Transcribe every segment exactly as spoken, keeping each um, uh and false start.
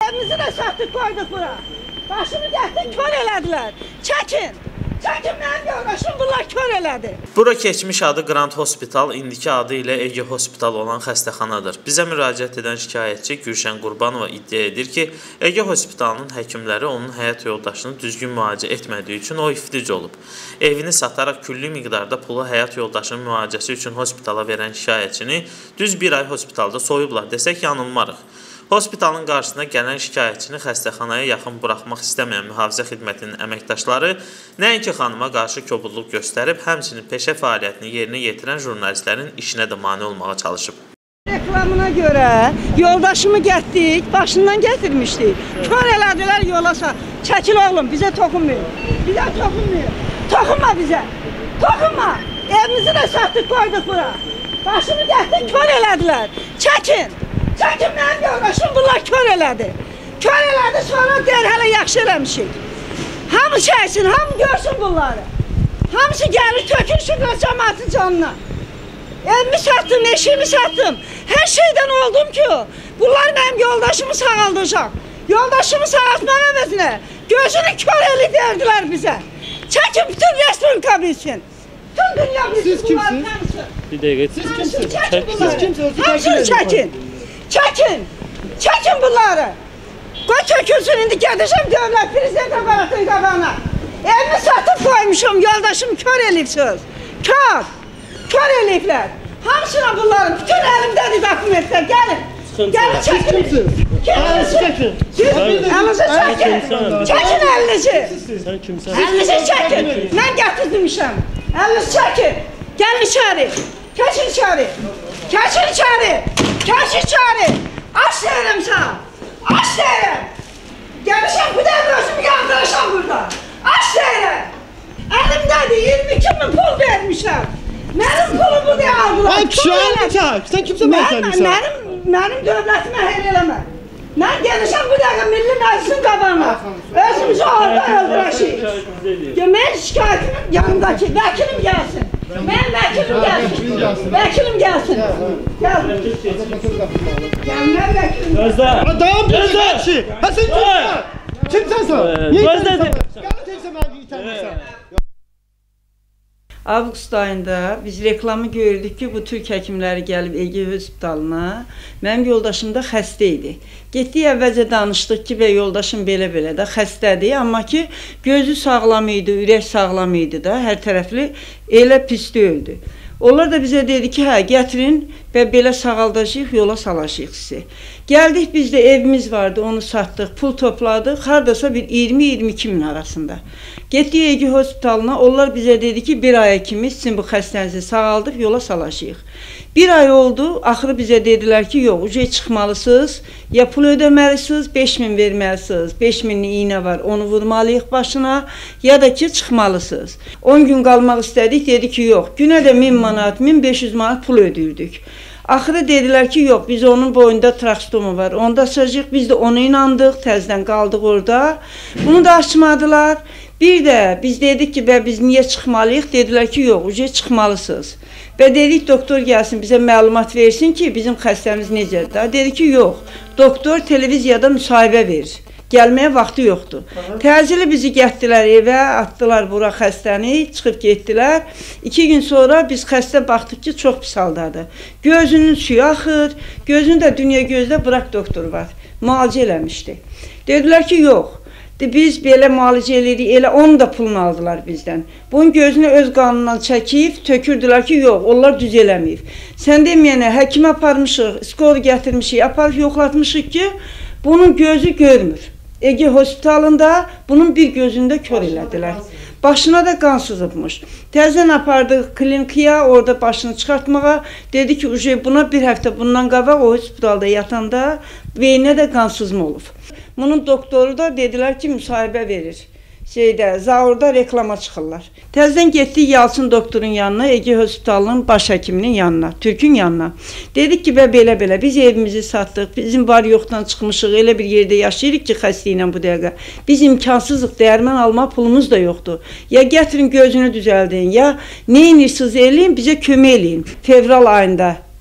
Evimizi de sattık, koyduk bura. Başımı gətirdik, kör elədilər. Çəkin. Çəkin mənim yoldaşım, bunlar kör elədi. Bura keçmiş adı Grand Hospital, indiki adı ilə Ege Hospital olan xəstəxanadır. Bizə müraciət edən şikayətçi Gülşən Qurbanova iddia edir ki, Ege Hospitalının həkimləri onun həyat yoldaşını düzgün müalicə etmədiyi üçün o iflic olub. Evini sataraq külli miqdarda pulu həyat yoldaşının müalicəsi üçün hospitala verən şikayətçini düz bir ay hospitalda soyublar desək yanılmarıq. Hospitalın qarşısına gələn şikayətçini xəstəxanaya yaxın buraxmaq istəməyən mühafizə xidmətinin əməkdaşları nəinki xanıma qarşı kobudluq göstərib, həmçinin peşə fəaliyyətini yerinə yetirən jurnalistlərin işinə də mane olmağa çalışıb. Reklamına görə yoldaşımı getdik, başından gətirmişdik. Kör elədilər yola sağ. Çəkil oğlum, bizə toxunmuyor. Bizə toxunmuyor. Toxunma bizə. Toxunma. Evimizi də satdık, koyduk bura. Başımı getdik, kör elədilər. Çəkin. Çəkin mənim yoldaşım, bunlar kör elədi. Kör elədi, sonra deyir, hələ yaxşı eləmişik. Hamı çəksin, hamı görsün bunları. Hamısı gəlir, tökülsün cəmaatın canına. Evimi satdım, eşiğimi satdım. Hər şeydən oldum ki, bunlar mənim yoldaşımı sağaldacaq. Yoldaşımı sağaltmaq əvəzinə gözünü kör eli derdilər bizə. Çəkin, bütün respublika bilsin. Bütün dünya bilsin bunları tanısın. Bir dəqiqə, siz kimsiniz? Siz kimsiniz? Hamısını çəkin. Çəkin, çəkin bunları. Qoy tökülsün, indi gedəcəm dövlət prezident aparatının qabağına. Evimi satıb koymuşum, yoldaşım kör eləyibsiniz. Kör, kör eləyiblər. Hamısına bunların, bütün əlimdədir dokumentlər, gəlin. Gəlin, çəkin. Kimsiniz? Əlinizi çəkin. Çəkin əlinizi. Sən kimsən? Əlinizi çəkin. Mən gətirmişəm. Əlinizi çəkin. Gəlin içəri. Keçin içəri. Keçin içəri. Keçin içəri. Aç deyirəm sana. Aç deyirəm. Gəlişəm, bu da özümü yandırışam burada. Aç deyirəm. Əlimdədir, iyirmi iki min pul vermişəm. Mənim pulumu deyə aldılar. Ay kişiyə çək. Sən kimsə mən sənirsən? Mənim, mənim dövlətimə heyl eləmə. Mən gəlişəm bu dəqiqə Milli Məclisin qabağına. Özümüzü orada öldürəşik. Mən şikayətimin yanındakı vəkilim gəlsin. Mən vəkilim gəlsin. Vəkilim gəlsin. Gəlsin. Gəlmə vəkilim. Gözlə. Adam bir vəkil. Ha sen kimsən? Kimsən sən? Gözlə. Gəl təksə məni itəmirsən. Avqust ayında biz reklamı gördük ki, bu Türk həkimləri gəlib Ege Hospitalına. Mənim yoldaşım da xəstə idi. Getdik əvvəlcə danışdıq ki, və yoldaşım belə-belə də xəstədir. Amma ki, gözü sağlam idi, ürək sağlam idi da, hər tərəfli elə pisli öldü. Onlar da bizə dedi ki, hə, gətirin və belə sağaldacaq, yola salacaq sizi. Gəldik, bizdə evimiz vardı, onu satdıq, pul topladıq, haradasa bir iyirmi iyirmi iki min arasında. Getdik Ege Hospitalına, onlar bizə dedi ki, bir aya kimi sizin bu xəstənizi sağaldıb, yola salacaq. Bir ay oldu, axırı bizə dedilər ki, yox, uca çıxmalısınız, ya pul ödəməlisiniz, beş min verməlisiniz, beş minli iynə var, onu vurmalıyıq başına, ya da ki, çıxmalısınız. on gün qalmaq istədik, dedi ki, yox, günə də min manat, min beş yüz manat pul ödürdük. Axırı dedilər ki, yox, biz onun boyunda trakstomu var, onda açacaq, biz də ona inandıq, təzdən qaldıq orada. Bunu da açmadılar. Bir də biz dedik ki, və biz niyə çıxmalıyıq? Dedilər ki, yox, uca çıxmalısınız. Və dedik, doktor gəlsin, bizə məlumat versin ki, bizim xəstəmiz necədir? Dedi ki, yox, doktor televiziyada müsahibə verir. Gəlməyə vaxtı yoxdur. Təcili bizi getdilər evə, atdılar bura xəstəni, çıxıb getdilər. İki gün sonra biz xəstə baxdıq ki, çox pis haldadır. Gözünün suyu axır, gözünü də dünya gözdə bıraq doktor var. Müalicə eləmişdi. Dedilər ki, yox. Biz belə müalicə edirik, elə onu da pulunu aldılar bizdən. Bunun gözünü öz qanından çəkib, tökürdülər ki, yox, onlar düz eləməyib. Sən deməyənə, həkimə aparmışıq, skor gətirmişik, aparıb yoxlatmışıq ki, bunun gözü görmür. Ege Hospitalında bunun bir gözündə kör elədilər. Başına da qan sızıbmış. Təzdən apardıq klinikaya, orada başını çıxartmağa. Dedi ki, buna bir həftə bundan qabaq o hospitalda yatanda beynə də qan sızma olub. Bunun doktoru da dedilər ki, müsahibə verir. Şeydə, Zaurda reklama çıxırlar. Təzdən getdik Yalçın doktorun yanına, Ege Hospitalının baş həkiminin yanına, Türkün yanına. Dedik ki, belə-belə, biz evimizi satdıq, bizim var yoxdan çıxmışıq, elə bir yerdə yaşayırıq ki, xəstə ilə bu dəqiqə. Biz imkansızıq, dəyərmən alma pulumuz da yoxdur. Ya gətirin gözünü düzəldin, ya nə inirsiniz eləyin, bizə kömək eləyin. Fevral ayında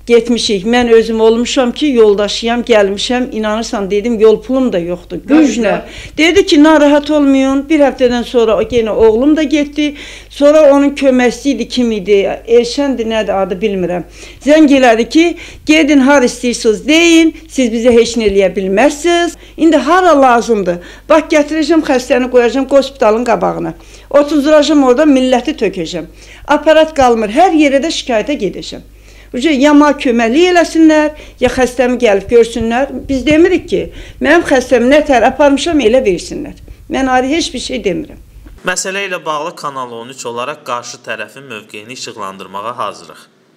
Getmişik. Mən özüm olmuşam ki, yoldaşıyam, gəlmişəm. İnanırsan dedim, yol pulum da yoxdur. Güclə. Dedi ki, narahat olmayın. Bir həftədən sonra yenə oğlum da getdi. Sonra onun köməkçisi idi, kim idi? Elşəndir, nədir adı bilmirəm. Zəng elədi ki, gedin har istəyirsiniz deyin, siz bizə heç nə eləyə bilməzsiniz. İndi hara lazımdır? Bax, gətirəcəm xəstəni, qoyacam hospitalın qabağına. Otuzuracam orada, milləti tökəcəm. Aparat qalmır, hər yerə də şikayətə gedəcəm. Ya ma köməklik eləsinlər, ya xəstəmi gəlib görsünlər. Biz demirik ki, mənim xəstəmi nə tər aparmışam, elə versinlər. Mən ayrı heç bir şey demirəm. Məsələ ilə bağlı Kanal on üç olaraq qarşı tərəfin mövqeyini işıqlandırmağa hazırıq.